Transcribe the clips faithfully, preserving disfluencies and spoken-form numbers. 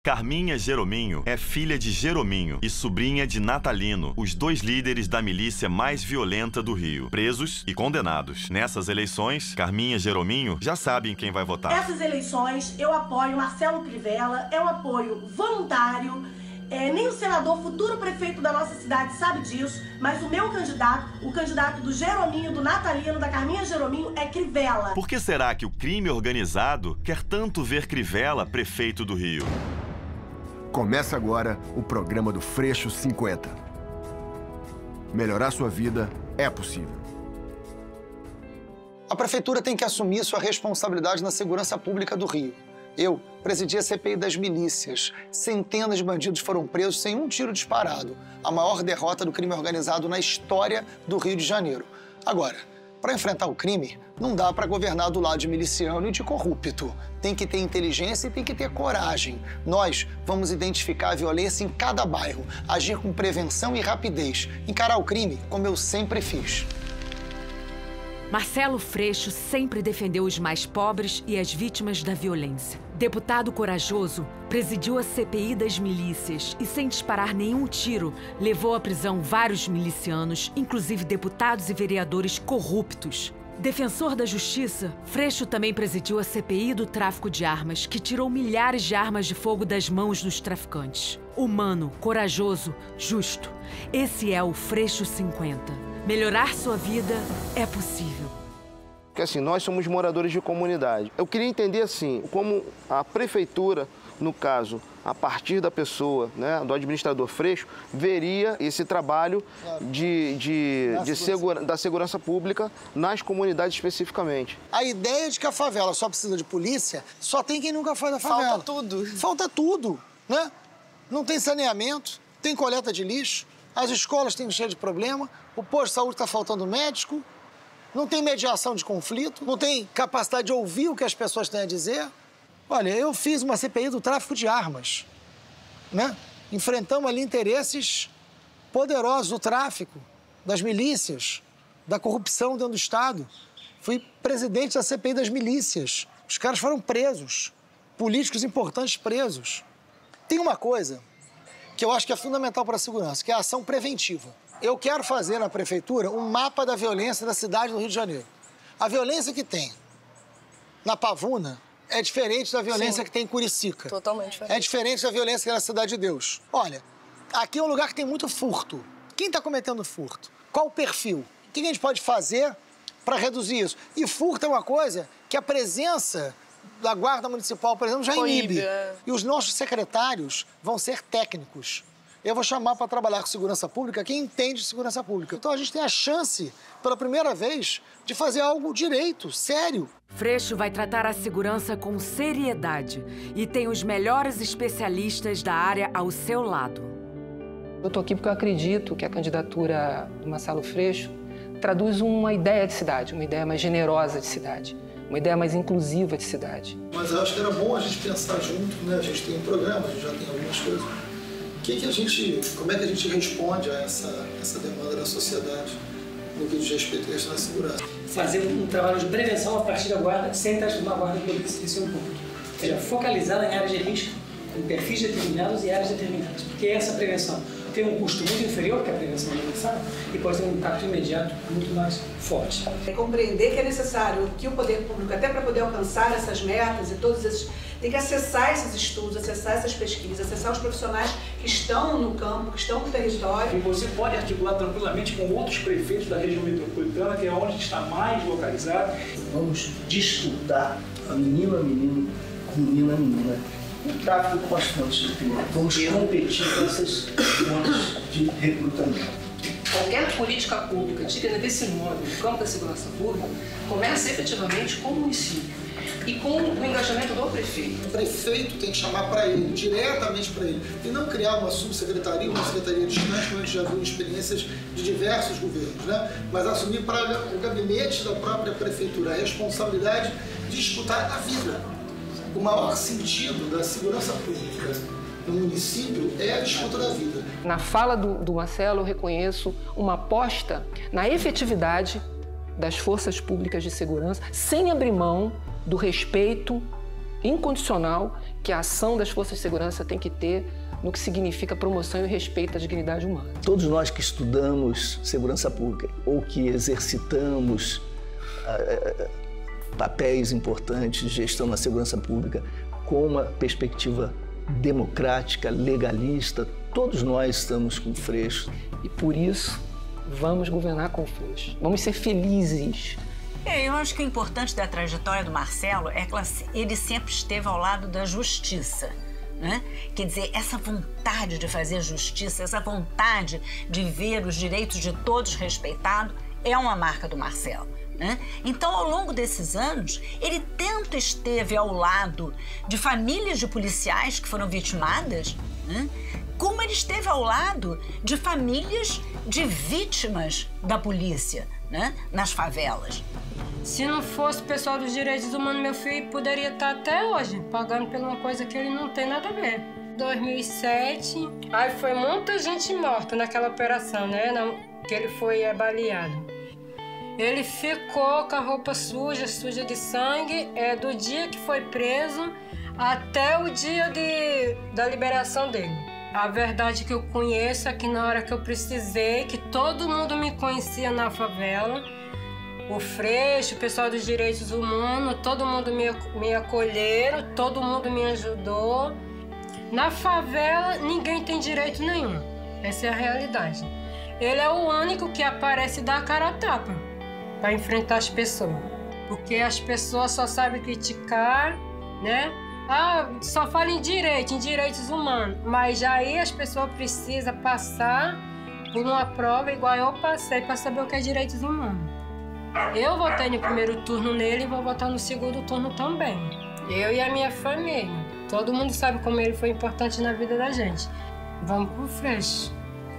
Carminha Jerominho é filha de Jerominho e sobrinha de Natalino, os dois líderes da milícia mais violenta do Rio, presos e condenados. Nessas eleições, Carminha e Jerominho já sabem quem vai votar. Essas eleições eu apoio Marcelo Crivella, é um apoio voluntário. É, nem o senador, futuro prefeito da nossa cidade, sabe disso, mas o meu candidato, o candidato do Jerominho, do Natalino, da Carminha Jerominho, é Crivella. Por que será que o crime organizado quer tanto ver Crivella prefeito do Rio? Começa agora o programa do Freixo cinquenta. Melhorar sua vida é possível. A prefeitura tem que assumir sua responsabilidade na segurança pública do Rio. Eu presidi a C P I das milícias. Centenas de bandidos foram presos sem um tiro disparado. A maior derrota do crime organizado na história do Rio de Janeiro. Agora, para enfrentar o crime, não dá para governar do lado de miliciano e de corrupto. Tem que ter inteligência e tem que ter coragem. Nós vamos identificar a violência em cada bairro, agir com prevenção e rapidez, encarar o crime como eu sempre fiz. Marcelo Freixo sempre defendeu os mais pobres e as vítimas da violência. Deputado corajoso, presidiu a C P I das milícias e, sem disparar nenhum tiro, levou à prisão vários milicianos, inclusive deputados e vereadores corruptos. Defensor da justiça, Freixo também presidiu a C P I do tráfico de armas, que tirou milhares de armas de fogo das mãos dos traficantes. Humano, corajoso, justo. Esse é o Freixo cinquenta. Melhorar sua vida é possível. Porque assim, nós somos moradores de comunidade. Eu queria entender assim, como a prefeitura, no caso, a partir da pessoa, né, do administrador Freixo, veria esse trabalho de, de, de segura, da segurança pública nas comunidades especificamente. A ideia de que a favela só precisa de polícia, só tem quem nunca foi da favela. Falta tudo. Falta tudo, né? Não tem saneamento, tem coleta de lixo, as escolas têm cheio de problema, o posto de saúde está faltando médico, não tem mediação de conflito, não tem capacidade de ouvir o que as pessoas têm a dizer. Olha, eu fiz uma C P I do tráfico de armas, né? Enfrentamos ali interesses poderosos do tráfico, das milícias, da corrupção dentro do Estado. Fui presidente da C P I das milícias. Os caras foram presos, políticos importantes presos. Tem uma coisa que eu acho que é fundamental para a segurança, que é a ação preventiva. Eu quero fazer na prefeitura um mapa da violência da cidade do Rio de Janeiro. A violência que tem na Pavuna é diferente da violência Sim. que tem em Curicica. Totalmente diferente. É diferente da violência que é na Cidade de Deus. Olha, aqui é um lugar que tem muito furto. Quem está cometendo furto? Qual o perfil? O que a gente pode fazer para reduzir isso? E furto é uma coisa que a presença da Guarda Municipal, por exemplo, já inibe. E os nossos secretários vão ser técnicos. Eu vou chamar para trabalhar com segurança pública quem entende de segurança pública. Então a gente tem a chance, pela primeira vez, de fazer algo direito, sério. Freixo vai tratar a segurança com seriedade e tem os melhores especialistas da área ao seu lado. Eu estou aqui porque eu acredito que a candidatura do Marcelo Freixo traduz uma ideia de cidade, uma ideia mais generosa de cidade, uma ideia mais inclusiva de cidade. Mas eu acho que era bom a gente pensar junto, né? A gente tem um programa, a gente já tem algumas coisas. Que que a gente, como é que a gente responde a essa, essa demanda da sociedade no que diz respeito a isso na segurança? Fazer um trabalho de prevenção a partir da guarda, sem transformar a guarda em polícia, esse é um ponto. Ou seja, focalizada em áreas de risco, em perfis determinados e áreas determinadas. Porque essa prevenção tem um custo muito inferior que a prevenção universal e pode ter um impacto imediato muito mais forte. É compreender que é necessário que o poder público, até para poder alcançar essas metas e todos esses, tem que acessar esses estudos, acessar essas pesquisas, acessar os profissionais que estão no campo, que estão no território. E você pode articular tranquilamente com outros prefeitos da região metropolitana, que é onde está mais localizado. Vamos disputar a menina a menino, a menina a menina. O tráfico com as fontes de opinião. Vamos competir com essas fontes de recrutamento. Qualquer política pública digna desse nome no campo da segurança pública começa efetivamente com o município e com o engajamento do prefeito. O prefeito tem que chamar para ele, diretamente para ele, e não criar uma subsecretaria, uma secretaria distante, como a gente já viu em experiências de diversos governos, né? Mas assumir para o gabinete da própria prefeitura a responsabilidade de disputar a vida. O maior sentido da segurança pública no município é a disputa da vida. Na fala do, do Marcelo, eu reconheço uma aposta na efetividade das forças públicas de segurança, sem abrir mão do respeito incondicional que a ação das forças de segurança tem que ter no que significa promoção e respeito à dignidade humana. Todos nós que estudamos segurança pública ou que exercitamos uh, papéis importantes de gestão na segurança pública com uma perspectiva democrática, legalista, todos nós estamos com o Freixo. E por isso, vamos governar com o Freixo. Vamos ser felizes. É, eu acho que o importante da trajetória do Marcelo é que ele sempre esteve ao lado da justiça. Né? Quer dizer, essa vontade de fazer justiça, essa vontade de ver os direitos de todos respeitados é uma marca do Marcelo. Né? Então, ao longo desses anos, ele tanto esteve ao lado de famílias de policiais que foram vitimadas, né? Como ele esteve ao lado de famílias de vítimas da polícia, né? Nas favelas. Se não fosse o pessoal dos direitos humanos, meu filho poderia estar até hoje pagando por uma coisa que ele não tem nada a ver. dois mil e sete, aí foi muita gente morta naquela operação, né? Que ele foi baleado. Ele ficou com a roupa suja, suja de sangue, é, do dia que foi preso até o dia de, da liberação dele. A verdade que eu conheço é que na hora que eu precisei, que todo mundo me conhecia na favela, o Freixo, o pessoal dos direitos humanos, todo mundo me, me acolheram, todo mundo me ajudou. Na favela, ninguém tem direito nenhum. Essa é a realidade. Ele é o único que aparece e dá a cara a tapa para enfrentar as pessoas. Porque as pessoas só sabem criticar, né? Ah, só fala em direito, em direitos humanos. Mas já aí as pessoas precisam passar por uma prova igual eu passei para saber o que é direitos humanos. Eu votei no primeiro turno nele e vou votar no segundo turno também. Eu e a minha família. Todo mundo sabe como ele foi importante na vida da gente. Vamos pro Freixo.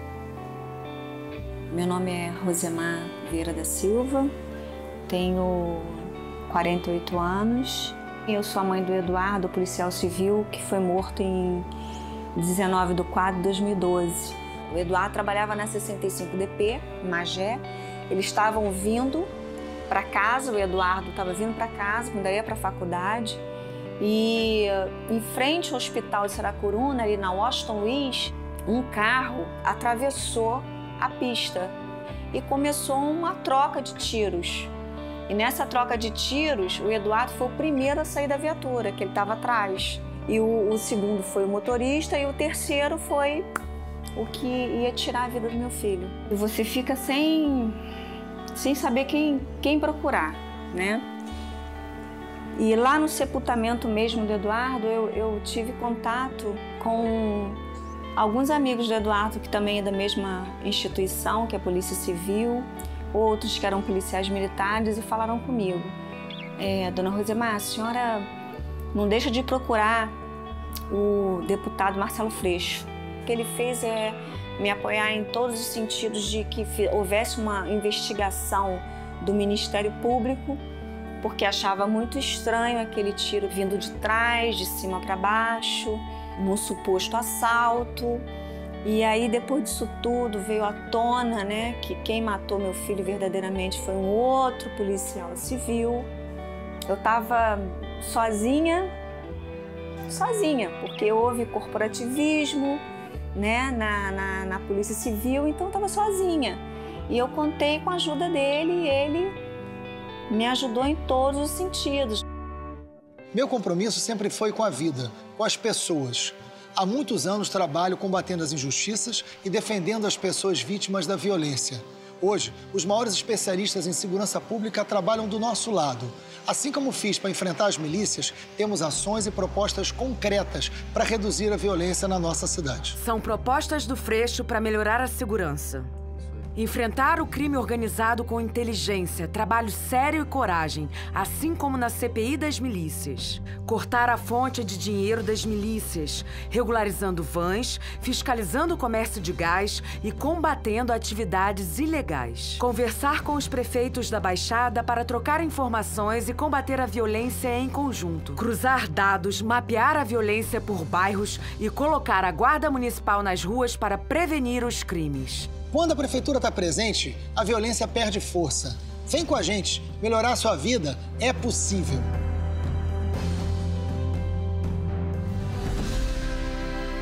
Meu nome é Rosemar Vieira da Silva, tenho quarenta e oito anos. Eu sou a mãe do Eduardo, policial civil, que foi morto em dezenove de quatro de dois mil e doze. O Eduardo trabalhava na sessenta e cinco D P, em Magé. Eles estavam vindo para casa, o Eduardo estava vindo para casa, ainda ia para a faculdade. E em frente ao hospital de Saracuruna, ali na Washington Luiz, um carro atravessou a pista e começou uma troca de tiros. E nessa troca de tiros, o Eduardo foi o primeiro a sair da viatura, que ele estava atrás. E o, o segundo foi o motorista e o terceiro foi o que ia tirar a vida do meu filho. E você fica sem, sem saber quem, quem procurar, né? E lá no sepultamento mesmo do Eduardo, eu, eu tive contato com alguns amigos do Eduardo, que também é da mesma instituição, que é a Polícia Civil, outros que eram policiais militares, e falaram comigo. É, Dona Rosemar, a senhora não deixa de procurar o deputado Marcelo Freixo. O que ele fez é me apoiar em todos os sentidos de que houvesse uma investigação do Ministério Público, porque achava muito estranho aquele tiro vindo de trás, de cima para baixo, num suposto assalto. E aí, depois disso tudo, veio à tona, né, que quem matou meu filho verdadeiramente foi um outro policial civil. Eu estava sozinha, sozinha, porque houve corporativismo, né, na, na, na Polícia Civil, então eu estava sozinha. E eu contei com a ajuda dele e ele me ajudou em todos os sentidos. Meu compromisso sempre foi com a vida, com as pessoas. Há muitos anos trabalho combatendo as injustiças e defendendo as pessoas vítimas da violência. Hoje, os maiores especialistas em segurança pública trabalham do nosso lado. Assim como fiz para enfrentar as milícias, temos ações e propostas concretas para reduzir a violência na nossa cidade. São propostas do Freixo para melhorar a segurança. Enfrentar o crime organizado com inteligência, trabalho sério e coragem, assim como na C P I das milícias. Cortar a fonte de dinheiro das milícias, regularizando vans, fiscalizando o comércio de gás e combatendo atividades ilegais. Conversar com os prefeitos da Baixada para trocar informações e combater a violência em conjunto. Cruzar dados, mapear a violência por bairros e colocar a Guarda Municipal nas ruas para prevenir os crimes. Quando a prefeitura está presente, a violência perde força. Vem com a gente, melhorar a sua vida é possível.